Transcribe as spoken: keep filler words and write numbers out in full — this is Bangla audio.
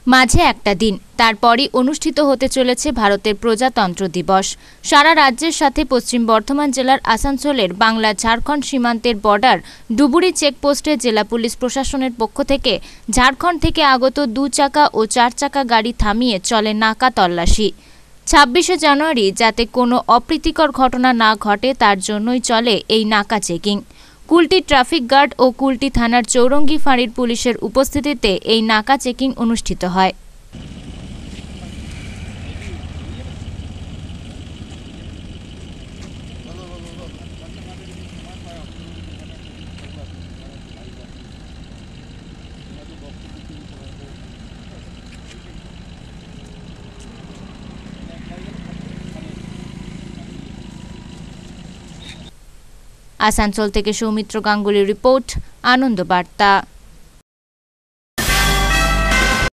মাঝে একটা দিন, তারপরই অনুষ্ঠিত হতে চলেছে ভারতের প্রজাতন্ত্র দিবস। সারা রাজ্যের সাথে পশ্চিম বর্ধমান জেলার আসানসোলের বাংলা ঝাড়খণ্ড সীমান্তের বর্ডার ডুবুরি চেকপোস্টে জেলা পুলিশ প্রশাসনের পক্ষ থেকে ঝাড়খণ্ড থেকে আগত দু চাকা ও চার চাকা গাড়ি থামিয়ে চলে নাকা তল্লাশি। ছাব্বিশে জানুয়ারি যাতে কোনো অপ্রীতিকর ঘটনা না ঘটে তার জন্যই চলে এই নাকা চেকিং। কুলটি ট্রাফিক গার্ড ও কুলটি থানার চৌরঙ্গি ফাঁড়ির পুলিশের উপস্থিতিতে এই নাকা চেকিং অনুষ্ঠিত হয়। আসানসোল থেকে সৌমিত্র গাঙ্গুলির রিপোর্ট, আনন্দ বার্তা।